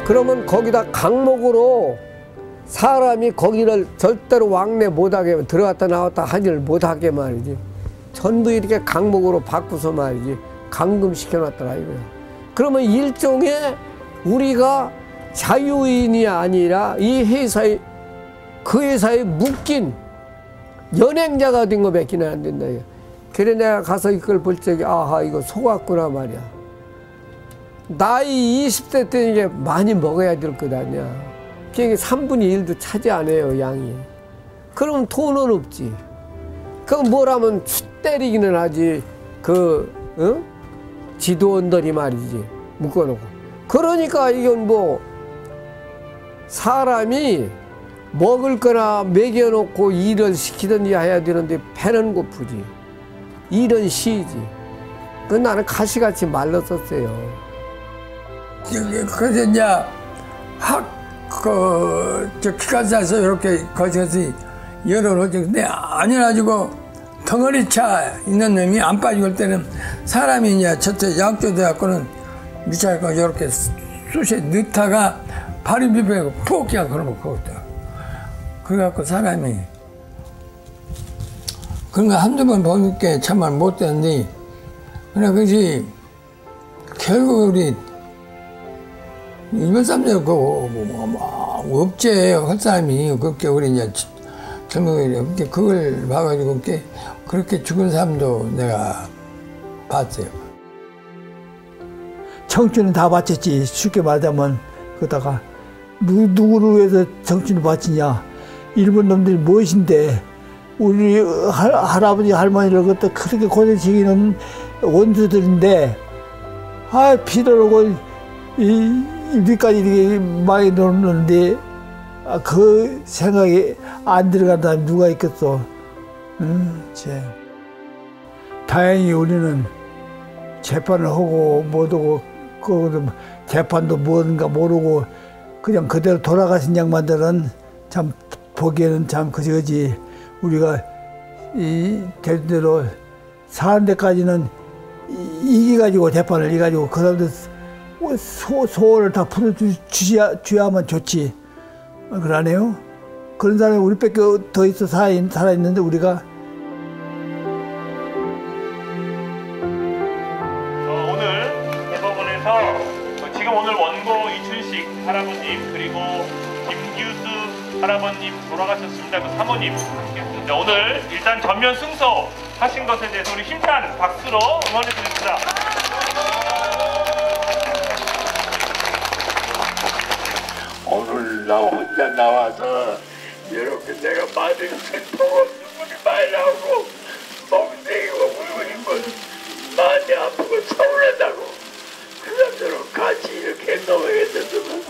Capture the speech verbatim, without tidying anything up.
그러면 거기다 강목으로 사람이 거기를 절대로 왕래 못하게 들어갔다 나왔다 하지를 못하게 말이지. 전부 이렇게 강목으로 바꾸서 말이지 감금시켜놨더라 이거야. 그러면 일종의 우리가 자유인이 아니라 이 회사에 그 회사에 묶인 연행자가 된 거밖에 안 된다. 그래 내가 가서 이걸 볼 적에 아하 이거 속았구나 말이야. 나이 이십 대 때 이게 많이 먹어야 될 것 아니야. 그게 삼분의 일도 차지 안 해요 양이. 그럼 돈은 없지. 그럼 뭐라면 추 때리기는 하지. 그 어? 지도원들이 말이지 묶어놓고. 그러니까 이건 뭐 사람이 먹을 거나 먹여놓고 일을 시키든지 해야 되는데 배는 고프지. 일은 쉬지. 그 나는 가시같이 말랐었어요. 그래서 이제 학, 그, 저 기관사에서 이렇게 거기서 열어놓지. 근데 아니라지고 덩어리 차 있는 놈이 안 빠지고 할 때는 사람이 이제 저쪽 양쪽돼갖고는 미쳐갖고 이렇게 쑤시에 넣다가 발이 비벼고 푹 그냥 걸어놓고 거기다. 그래갖고 사람이 그런 거 한두 번 보니까 참말 못 되는데, 그래, 그것이 결국 우리 일본 사람들 그 업체 할 사람이 그렇게 우리 이제 결국에 그걸 봐가지고 그렇게 죽은 사람도 내가 봤어요. 청춘은 다 바쳤지. 쉽게 말하자면 그러다가 누, 누구를 위해서 청춘을 바치냐. 일본 놈들이 무엇인데 우리 할, 할아버지 할머니를 그때 그렇게 고생시키는 원수들인데 아 피로르고 이 입까지 이렇게 많이 놀는데 아, 그 생각이 안 들어간 사람이 누가 있겠어. 음, 제. 다행히 우리는 재판을 하고 못하고 그 재판도 뭔가 모르고 그냥 그대로 돌아가신 양반들은 참 보기에는 참 그지그지 우리가 이 대대로 사는 데까지는 이기가지고 재판을 이가지고 그 사람들 소, 소원을 다 풀어주야만 좋지. 그러네요. 그런 사람이 우리밖에 더 있어 살아있는데 우리가 어, 오늘 대법원에서 지금 오늘 원고 이춘식 할아버님 그리고 김규수 할아버님 돌아가셨습니다. 그 사모님 함께했습니다. 오늘 일단 전면 승소 하신 것에 대해서 우리 힘찬 박수로 응원해 드립니다. 오늘 나 혼자 나와서 이렇게 내가 많은 슬프고 눈물이 많이 나오고 멍때리고 울고 있고 많이 아프고 서운하다고 그 사람들은 같이 이렇게 넘어야 됐으면